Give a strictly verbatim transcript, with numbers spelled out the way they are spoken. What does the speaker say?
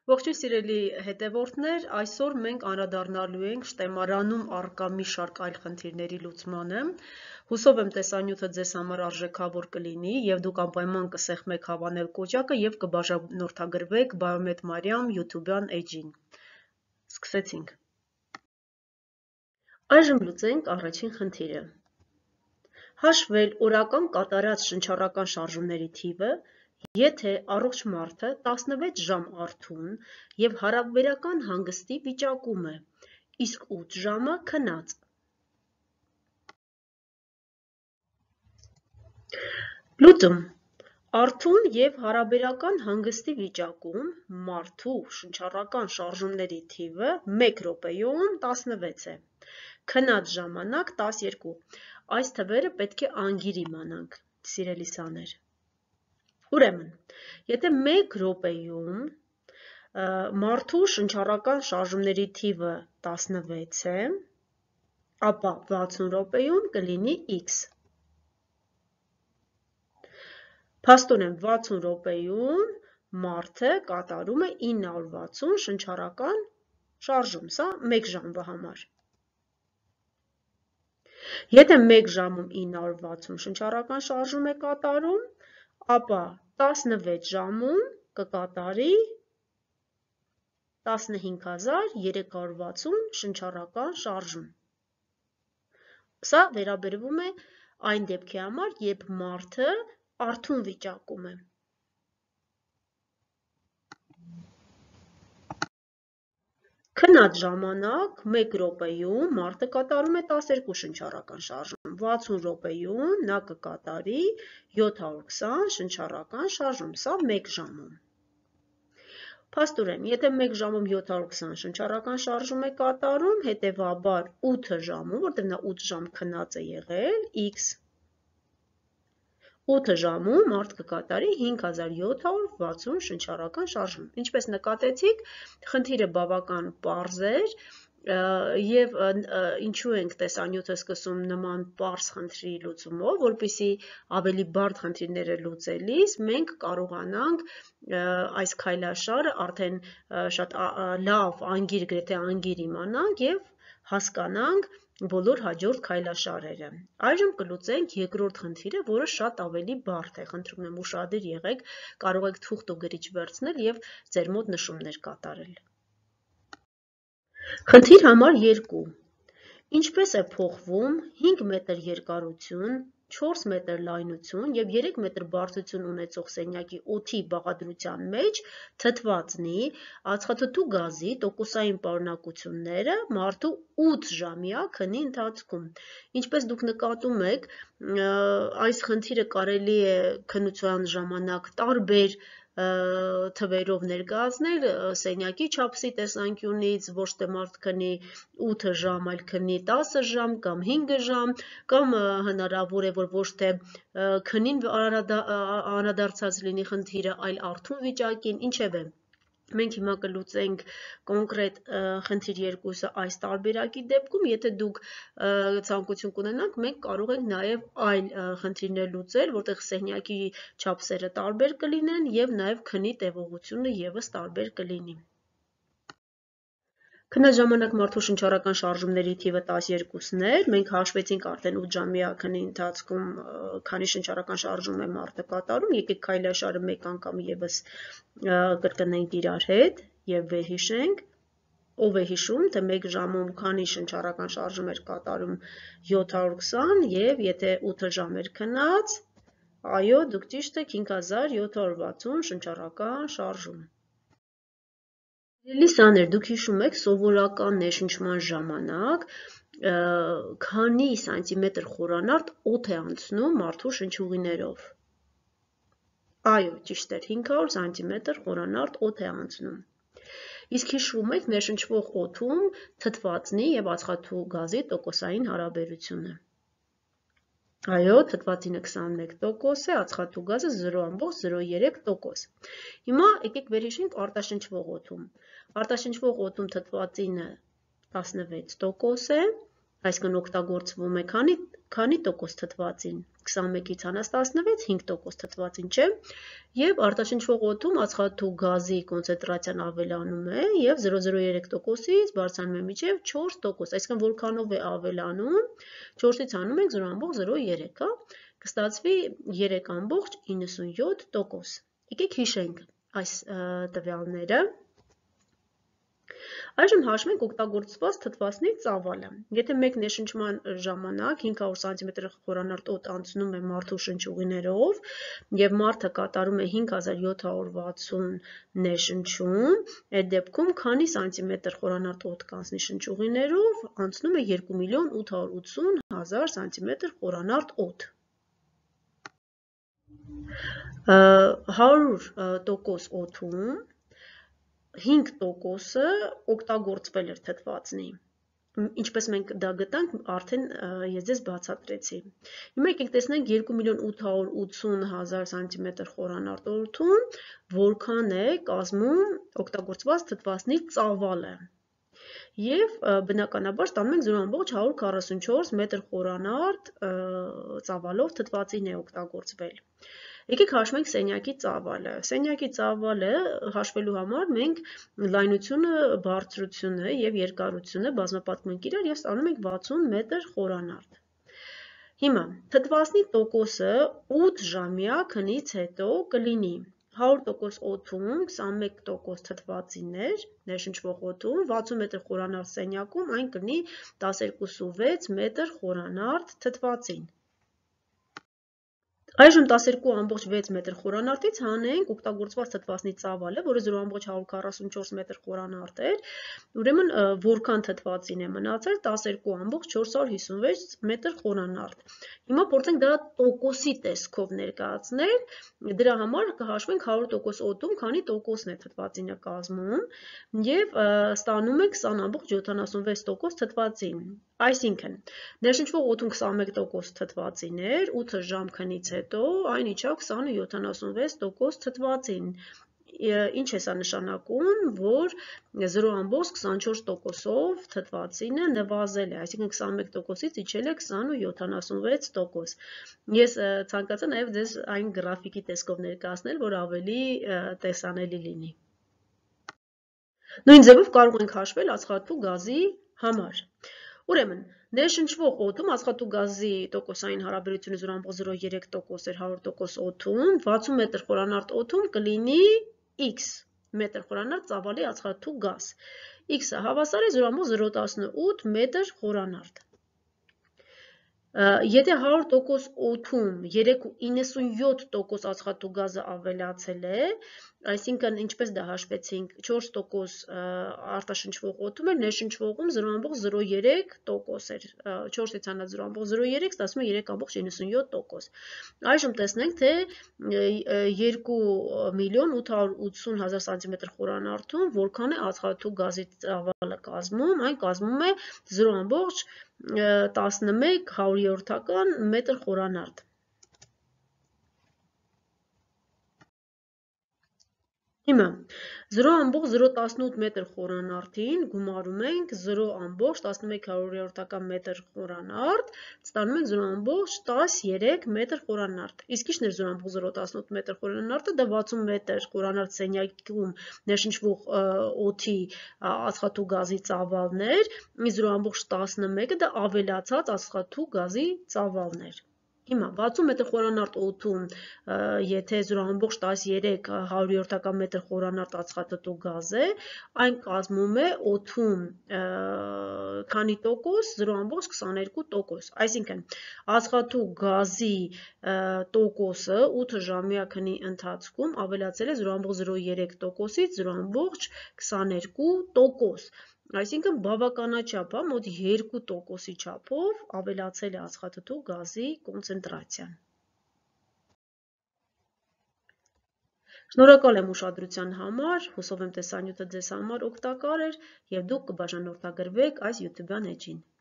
Ողջույն սիրելի հետևորդներ, այսօր մենք անդրադառնալու ենք շտեմարանում առկա մի շարք այլ խնդիրների լուծմանը։ Հուսով եմ տեսանյութը ձեզ համար արժեքավոր կլինի եւ դուք անպայման կսեղմեք հավանել կոճակը եւ կբաժանորդագրվեք Biomed Mariam YouTube-յան էջին։ Սկսեցինք։ Այժմ լուծենք առաջին խնդիրը։ Հաշվել օրական կատարած շնչառական շարժումների թիվը, եթե առողջ մարդը տասնվեց ժամ արթուն և հարաբերական հանգստի վիճակում է, իսկ ութ ժամը քնած։ Լուծում. Արթուն և հարաբերական հանգստի վիճակում մարդու շնչառական շարժումների թիվը մեկ րոպեում տասնվեց է, քնած ժամանակ տասներկու։ Այս թվերը պետք է անգիր իմանանք, սիրելի սաներ։ Ուրեմն, եթե մեկ րոպեում մարդու շնչառական շարժումների թիվը տասնվեց է, ապա վաթսուն րոպեում կլինի x։ Փաստորեն վաթսուն րոպեում մարդը կատարում է ինը հարյուր վաթսուն շնչառական շարժում, սա մեկ ժամվա համար։ Եթե մեկ ժամում ինը հարյուր վաթսուն շնչառական շարժում է կատարում, ապա տասնվեց ժամում կկատարի տասնհինգ հազար երեք հարյուր վաթսուն շնչառական շարժում։ Սա վերաբերվում է այն դեպքի համար, երբ մարդը արթուն վիճակում է։ Քնած ժամանակ մեկ րոպեում մարդը կատարում է տասներկու շնչառական շարժում, վաթսուն րոպեում նա կկատարի յոթ հարյուր քսան շնչառական շարժում, սա մեկ ժամում։ Փաստորեն, եթե մեկ ժամում յոթ հարյուր քսան շնչառական շարժում է կատարում, հետևաբար ութ ժամում, որտեղ նա ութ ժամ քնած է եղել, x, ութ ժամում մարդ կկատարի հինգ հազար յոթ հարյուր վաթսուն շնչառական շարժում։ Ինչպես նկատեցիք, խնդիրը բավական պարզ էր և ինչու ենք տեսանյութը սկսում նման պարզ խնդրի լուծումով, որպեսզի ավելի բարդ խնդիրները լուծելիս մենք կարողանանք այս քայլաշարը արդեն շատ լավ, անգիր, գրեթե անգիր իմանանք և հասկանանք բոլոր հաջորդ քայլաշարերը։ Այժմ կլուծենք երկրորդ խնդիրը, որը շատ ավելի բարդ է, խնդրում եմ ուշադիր եղեք, կարող եք թուղթ ու գրիչ վերցնել և ձեր մոտ նշումներ կատարել։ Խնդիր համար երկու. Ինչպես է փոխվում հինգ մետր երկարություն, չորս մետր լայնություն և երեք մետր բարձրություն ունեցող սենյակի օդի բաղադրության մեջ թթվածնի, ածխաթթու գազի տոկոսային պարունակությունները մարդու ութ ժամյա քնի ընթացքում։ Ինչպես դուք նկատում եք, այս խնդիրը կարելի է քնության ժամանակ տարբեր թվերով ներկայացնել սենյակի չափսի տեսանկյունից, ոչ թե մարդ քնի ութ ժամ, այլ քնի տասը ժամ կամ հինգ ժամ, կամ հնարավոր է, որ ոչ թե քնին անդրադարձած լինի խնդիրը, այլ արթուն վիճակին, ինչևէ, մենք հիմա կլուծենք կոնկրետ խնդիր երկուսը այս տարբերակի դեպքում, եթե դուք ցանկություն կունենաք, մենք կարող ենք նաև այլ խնդիրներ լուծել, որտեղ սենյակի չափսերը տարբեր կլինեն և նաև քնի տևողությունը ևս տարբեր կլինի։ Քնած ժամանակ մարդու շնչառական շարժումների թիվը տասներկուսն էր, մենք հաշվեցինք արդեն ութ ժամյա քնի ընթացքում քանի շնչառական շարժում է մարդը կատարում, եկեք քայլաշարը մեկ անգամ ևս կրկնենք իրար հետ և վերհիշենք, ով է հիշում, թե մեկ ժամում քանի շնչառական շարժում էր կատարում յոթ հարյուր քսան և եթե ութ ժամ էր քնած, այո, դուք ճիշտ եք, հինգ հազար յոթ հարյուր վաթսուն շնչառական շարժում։ Սիրելի սաներ, դուք հիշում եք, սովորական ներշնչման ժամանակ քանի սանտիմետր խորանարդ օդ է անցնում մարդու շնչուղիներով։ Այո, ճիշտ էր, հինգ հարյուր սանտիմետր խորանարդ օդ է անցնում։ Իսկ հիշում եք ներշնչվող օդում թթվածնի և ածխաթթու գազի տոկոսային հարաբերությունը։ Այո, թթվածինը քսանմեկ տոկոս է, ածխաթթու գազը զրո բացարձակ զրո երեք տոկոս։ Հիմա եկեք վերհիշենք արտաշնչվող օդում։ Արտաշնչվող օդում թթվածինը տասնվեց տոկոս է, այսինքն օգտագործվում է քանի քանի տոկոս թթվածին, քսանմեկից հանած տասնվեց, հինգ տոկոս թթվածին, չէ, եւ արտաշնչվող օդում ածխաթթու գազի կոնցենտրացիան ավելանում է եւ զրո զրո երեք տոկոսից բարձրանում է մինչեւ չորս տոկոս, այսինքն որքանով է ավելանում, չորսից հանում ենք զրո բամբող զրո երեք, հա, կստացվի երեք բամբող իննսունյոթ տոկոս։ Եկեք հիշենք այս տվյալները։ Այժմ հաշվենք օգտագործված թթվածնի ծավալը։ Եթե մեկ ներշնչման ժամանակ հինգ հարյուր սանտիմետր խորանարդ օդ անցնում է մարդու շնչուղիներով եւ մարդը կատարում է հինգ հազար յոթ հարյուր վաթսուն ներշնչում, այդ դեպքում քանի սանտիմետր խորանարդ օդ կանցնի շնչուղիներով, անցնում է երկու միլիոն ութ հարյուր ութսուն հազար սանտիմետր խորանարդ օդ։ հարյուր տոկոս օդում հինգ տոկոսը օգտագործվել էր թթվածնի, ինչպես մենք դա գտանք, արդեն ես ձեզ բացատրեցի։ Հիմա եկեք տեսնենք երկու միլիոն ութ հարյուր ութսուն հազար սանտիմետր խորանարդ օդում որքան է կազմում օգտագործված թթվածնի ծավալը։ Եվ բնականաբար ստանում ենք զրո բամբող հարյուր քառասունչորս մետր խորանարդ ծավալով թթվածին է օգտագործվել։ Եկեք հաշվենք սենյակի ծավալը։ Սենյակի ծավալը հաշվելու համար մենք լայնությունը, բարձրությունը եւ երկարությունը բազմապատկում ենք իրար եւ ստանում ենք վաթսուն մետր խորանարդ։ Հիմա թթվածնի տոկոսը ութ ժամյա քնից հետո կլինի հարյուր տոկոս օդում քսանմեկ տոկոս թթվածիններ, ներշնչվող օդում, վաթսուն մետր խորանարդ սենյակում այն կլինի տասներկու վեց մետր խորանարդ թթվածին։ Այժմ տասներկու բամբող վեց մետր խորանարդից հանենք օգտագործված թթվածնի ծավալը, որը զրո բամբող հարյուր քառասունչորս մետր խորանարդ էր, ուրեմն որքան թթվածին է մնացել տասներկու բամբող չորս հարյուր հիսունվեց մետր խորանարդ։ Հիմա փորձենք դա տոկոսի տեսքով ներկայացնել, դրա համար կհաշվենք հարյուր տոկոս օդում քանի տոկոսն է թթվածինը կազմում եւ ստանում ենք քսան բամբող յոթանասունվեց տոկոս թթվածին։ Այսինքն ներշնչվող օդում քսանմեկ տոկոս թթվածին էր, ութ ժամ քնից հետո այն իջավ քսան ու յոթանասունվեց տոկոս թթվածին։ Ինչ է սա նշանակում, որ զրո բամբող քսանչորս տոկոսով թթվածինը նվազել է, այսինքն քսանմեկ տոկոսից իջել է քսան ու յոթանասունվեց տոկոս։ Ես ցանկացա նաև ձեզ այն գրաֆիկի տեսքով ներկայացնել, որ ավելի տեսանելի լինի։ Նույն ձևով կարող ենք հաշվել ածխաթթու գազի համար։ Ուրեմն, ներշնչվող օդում ածխաթթու գազի տոկոսային հարաբերությունը զրո բամբող զրո երեք տոկոս էր հարյուր տոկոս օդում, վաթսուն մետր խորանարդ օդում կլինի x մետր խորանարդ ծավալի ածխաթթու գազ։ X-ը հավասար է զրո բամբող զրո տասնութ մետր խորանարդ։ Եթե հարյուր տոկոս օդում երեք ու իննսունյոթ տոկոս ածխաթթու գազը ավելացել է, այսինքն ինչպես դա հաշվեցինք, չորս տոկոս արտաշնչվող օդում էր, ներշնչվողում զրո բամբող զրո երեք տոկոս էր, չորսից հանած զրո բամբող զրո երեք ստացվում է երեք բամբող իննսունյոթ տոկոս։ Այժմ տեսնենք, թե երկու միլիոն ութ հարյուր ութսուն հազար սանտիմետր խորանարդում որքան է ածխաթթու գազի ծավալը կազմում, այն կազմում է զրո բամբող տասնմեկ հարյուրյոթական մետր խորանարդ։ Հիմա զրո բամբող զրո տասնութ մետր խորանարդին գումարում ենք զրո բամբող տասնմեկ հարյուրյոթական մետր խորանարդ, ստանում ենք զրո բամբող տասներեք մետր խորանարդ։ Իսկ ի՞նչն էր զրո բամբող զրո տասնութ մետր խորանարդը, դա վաթսուն մետր խորանարդ սենյակում ներշնչվող օդի ածխաթթու գազի ծավալն էր, իսկ զրո բամբող տասնմեկը դա ավելացած ածխաթթու գազի ծավալն էր։ Հիմա վաթսուն մետր խորանարդ օդում, եթե զրո բամբող տասներեք հարյուրյոթական մետր խորանարդ ածխաթթու գազ է, այն կազմում է օդում քանի տոկոս, զրո բամբող քսաներկու տոկոս, այսինքն ածխաթթու գազի տոկոսը ութ ժամյա քնի ընթացքում ավելացել է զրո բամբող զրո երեք տոկոսից զրո բամբող քսաներկու տոկոս, այսինքն բավականաչափ, մոտ երկու տոկոսի չափով ավելացել է ածխաթթու գազի կոնցենտրացիան։ Շնորհակալ եմ ուշադրության համար, հուսով եմ տեսանյութը ձեզ համար օգտակար էր և դուք կբաժանորդագրվեք այս YouTube-յան էջին։